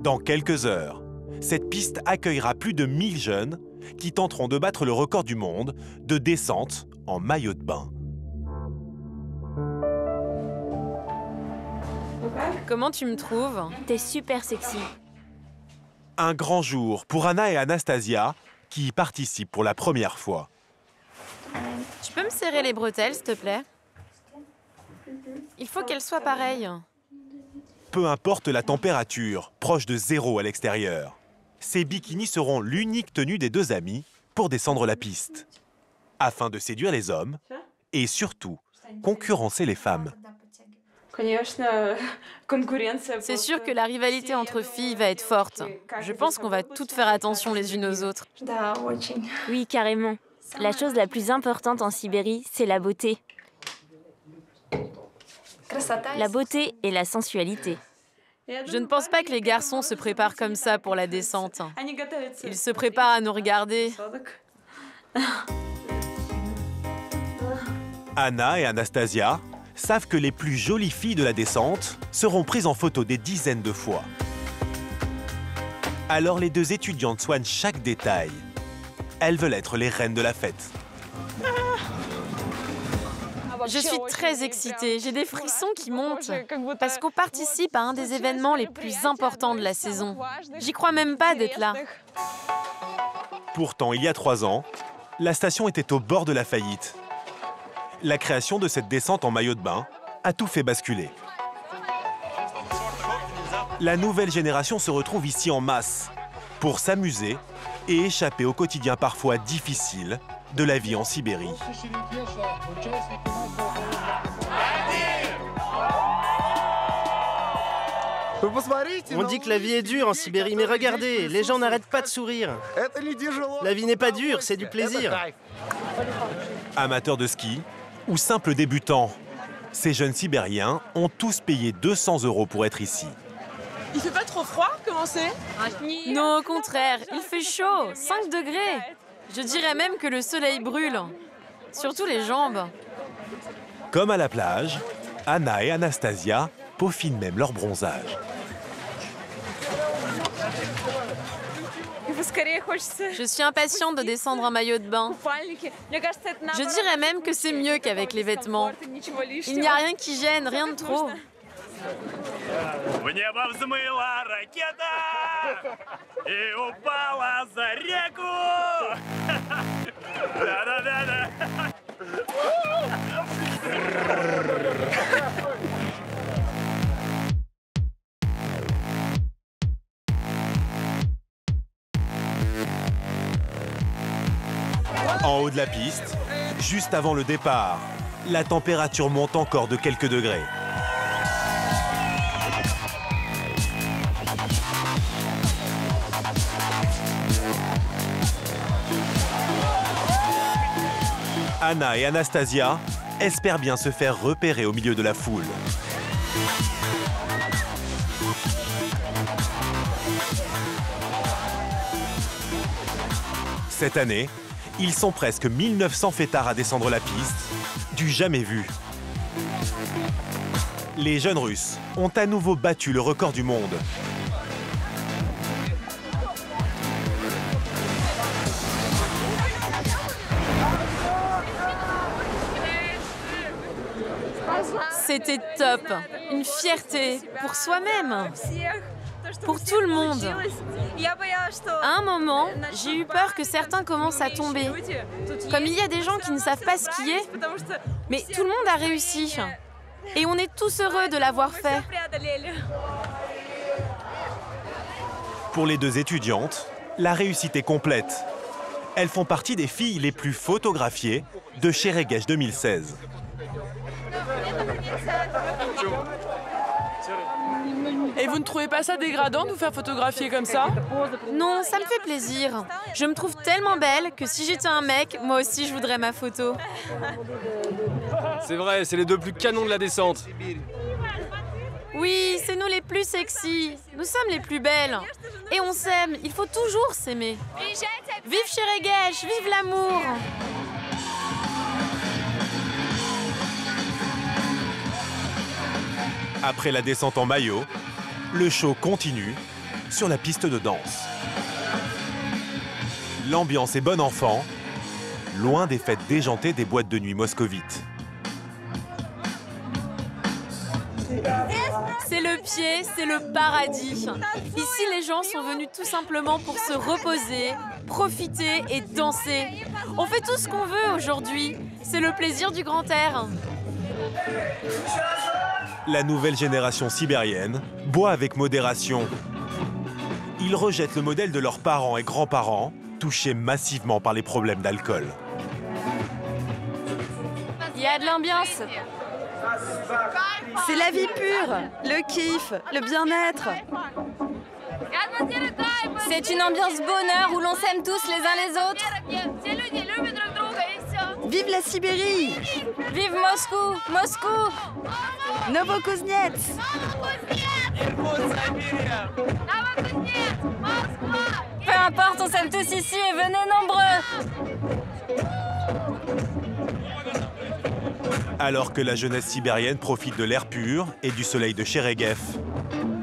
Dans quelques heures, cette piste accueillera plus de 1000 jeunes qui tenteront de battre le record du monde de descente en maillot de bain. Comment tu me trouves? T'es super sexy. Un grand jour pour Anna et Anastasia qui y participent pour la première fois. Tu peux me serrer les bretelles, s'il te plaît? Il faut qu'elles soient pareilles. Peu importe la température, proche de 0 à l'extérieur, ces bikinis seront l'unique tenue des deux amies pour descendre la piste, afin de séduire les hommes et surtout concurrencer les femmes. C'est sûr que la rivalité entre filles va être forte. Je pense qu'on va toutes faire attention les unes aux autres. Oui, carrément. La chose la plus importante en Sibérie, c'est la beauté. La beauté et la sensualité. Je ne pense pas que les garçons se préparent comme ça pour la descente. Ils se préparent à nous regarder. Anna et Anastasia savent que les plus jolies filles de la descente seront prises en photo des dizaines de fois. Alors les deux étudiantes soignent chaque détail. Elles veulent être les reines de la fête. Je suis très excitée, j'ai des frissons qui montent. Parce qu'on participe à un des événements les plus importants de la saison. J'y crois même pas d'être là. Pourtant, il y a 3 ans, la station était au bord de la faillite. La création de cette descente en maillot de bain a tout fait basculer. La nouvelle génération se retrouve ici en masse pour s'amuser et échapper au quotidien parfois difficile de la vie en Sibérie. On dit que la vie est dure en Sibérie, mais regardez, les gens n'arrêtent pas de sourire. La vie n'est pas dure, c'est du plaisir. Amateurs de ski ou simples débutants, ces jeunes Sibériens ont tous payé 200 € pour être ici. Il fait pas trop froid? Comment c'est? Non, au contraire, il fait chaud, 5 degrés. Je dirais même que le soleil brûle, surtout les jambes. Comme à la plage, Anna et Anastasia peaufinent même leur bronzage. Je suis impatiente de descendre en maillot de bain. Je dirais même que c'est mieux qu'avec les vêtements. Il n'y a rien qui gêne, rien de trop. En haut de la piste, juste avant le départ, la température monte encore de quelques degrés. Anna et Anastasia espèrent bien se faire repérer au milieu de la foule. Cette année, ils sont presque 1900 fêtards à descendre la piste, du jamais vu. Les jeunes Russes ont à nouveau battu le record du monde. C'était top, une fierté pour soi-même, pour tout le monde. À un moment, j'ai eu peur que certains commencent à tomber. Comme il y a des gens qui ne savent pas skier, mais tout le monde a réussi. Et on est tous heureux de l'avoir fait. Pour les deux étudiantes, la réussite est complète. Elles font partie des filles les plus photographiées de Chereguech 2016. Et vous ne trouvez pas ça dégradant de vous faire photographier comme ça? Non, ça me fait plaisir. Je me trouve tellement belle que si j'étais un mec, moi aussi je voudrais ma photo. C'est vrai, c'est les deux plus canons de la descente. Oui, c'est nous les plus sexy. Nous sommes les plus belles. Et on s'aime, il faut toujours s'aimer. Vive Chereguech, vive l'amour! Après la descente en maillot, le show continue sur la piste de danse. L'ambiance est bon enfant, loin des fêtes déjantées des boîtes de nuit moscovites. C'est le pied, c'est le paradis. Ici, les gens sont venus tout simplement pour se reposer, profiter et danser. On fait tout ce qu'on veut aujourd'hui. C'est le plaisir du grand air. La nouvelle génération sibérienne boit avec modération. Ils rejettent le modèle de leurs parents et grands-parents, touchés massivement par les problèmes d'alcool. Il y a de l'ambiance. C'est la vie pure, le kiff, le bien-être. C'est une ambiance bonheur où l'on s'aime tous les uns les autres. Vive la Sibérie! Vive Moscou! Moscou! Novokuznetsk! Peu importe, on s'aime tous ici et venez nombreux! Alors que la jeunesse sibérienne profite de l'air pur et du soleil de Cheregev,